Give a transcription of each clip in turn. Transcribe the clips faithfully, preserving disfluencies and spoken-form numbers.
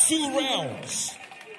two rounds.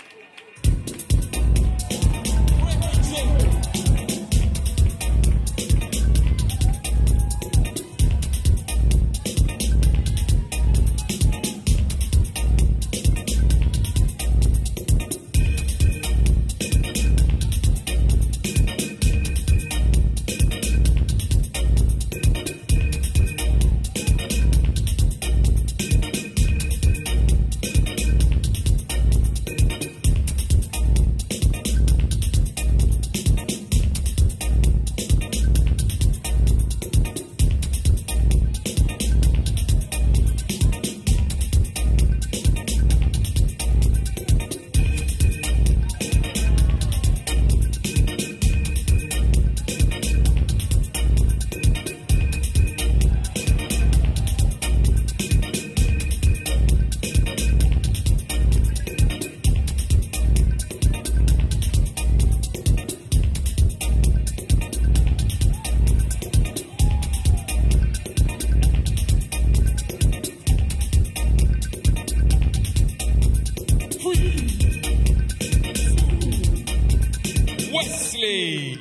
Wesley.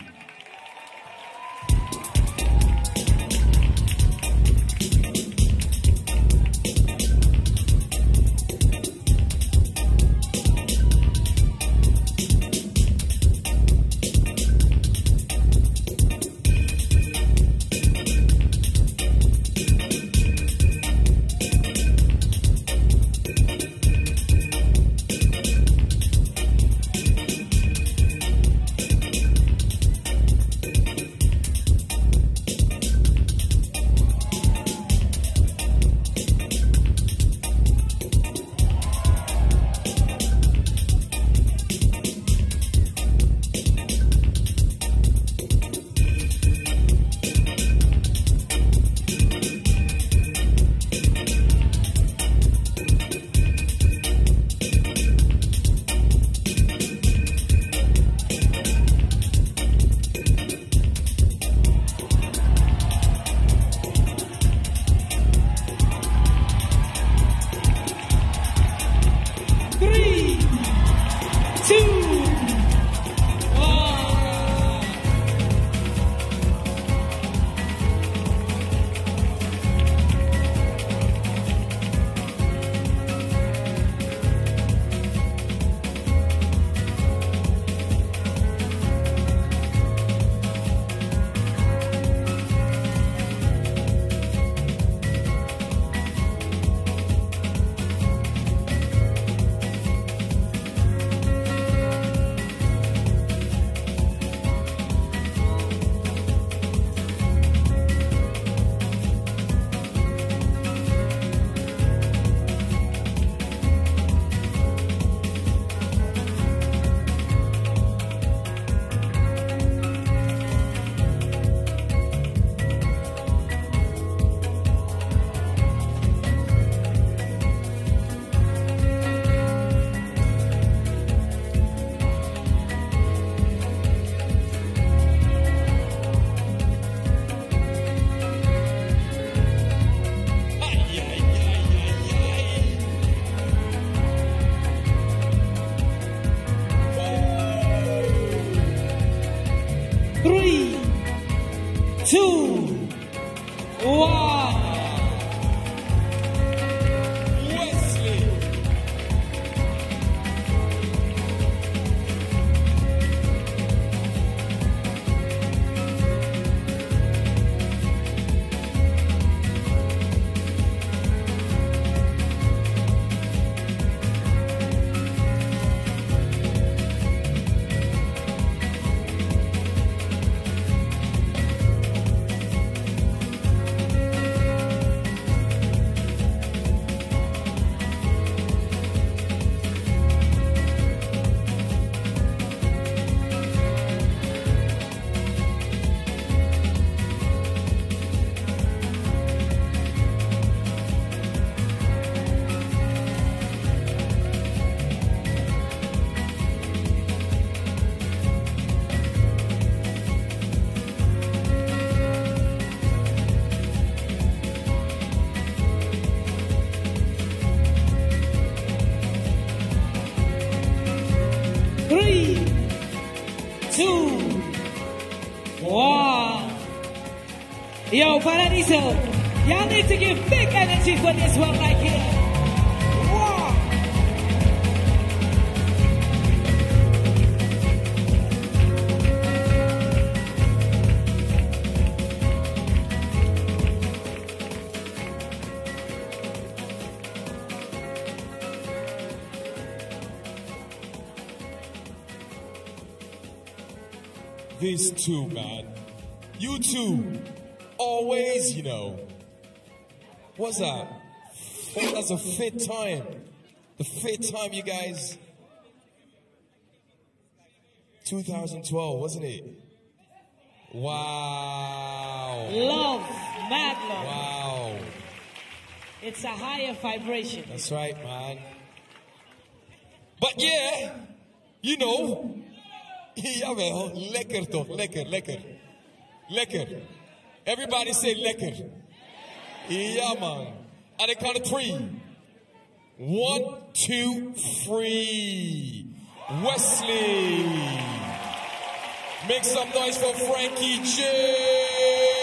Three, two, one. Wesley. two, one. Yo, Paradiso, y'all need to give big energy for this one right here. One. These two, man. You two. Always, you know. What's that? Oh, that's a fit time. The fit time, you guys. two thousand twelve, wasn't it? Wow. Love, mad love. Wow. It's a higher vibration. That's right, man. But yeah, you know. Jawel, lekker toch, lekker, lekker. Lekker. Everybody say lekker. Yeah, man. On the count of three. One, two, three. Wesley. Make some noise for Frankie J.